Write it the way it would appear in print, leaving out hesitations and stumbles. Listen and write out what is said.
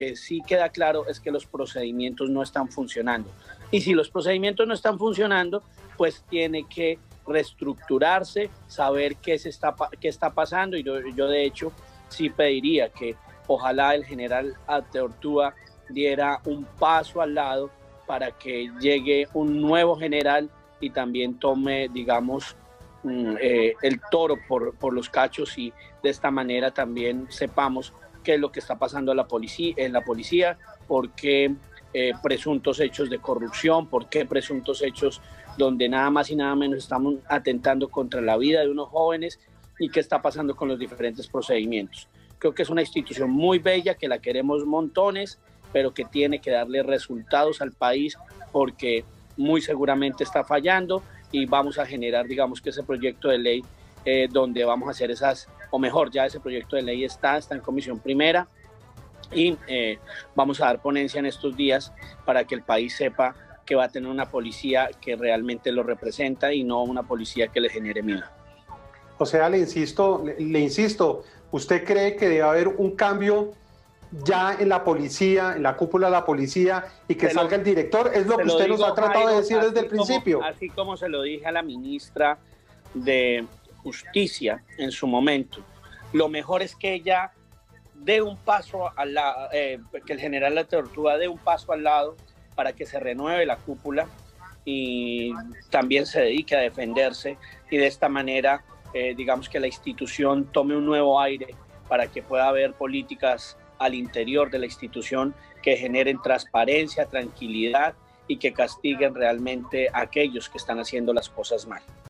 que sí queda claro es que los procedimientos no están funcionando. Y si los procedimientos no están funcionando, pues tiene que reestructurarse, saber qué está pasando. Y yo de hecho sí pediría que ojalá el general Ateortúa diera un paso al lado para que llegue un nuevo general y también tome, digamos, el toro por los cachos, y de esta manera también sepamos qué es lo que está pasando en la policía, por qué presuntos hechos de corrupción, por qué presuntos hechos donde nada más y nada menos estamos atentando contra la vida de unos jóvenes, y qué está pasando con los diferentes procedimientos. Creo que es una institución muy bella, que la queremos montones, pero que tiene que darle resultados al país, porque muy seguramente está fallando, y vamos a generar, digamos, que ese proyecto de ley donde vamos a hacer esas, o mejor, ya ese proyecto de ley está en comisión primera, y vamos a dar ponencia en estos días para que el país sepa que va a tener una policía que realmente lo representa y no una policía que le genere miedo. O sea, le insisto, ¿usted cree que debe haber un cambio ya en la policía, en la cúpula de la policía, y que salga el director? Es lo que usted nos ha tratado de decir desde el principio. Así como se lo dije a la ministra de Justicia en su momento, lo mejor es que ella dé un paso al lado, que el general Ateortúa dé un paso al lado para que se renueve la cúpula y también se dedique a defenderse, y de esta manera digamos que la institución tome un nuevo aire para que pueda haber políticas al interior de la institución que generen transparencia, tranquilidad y que castiguen realmente a aquellos que están haciendo las cosas mal.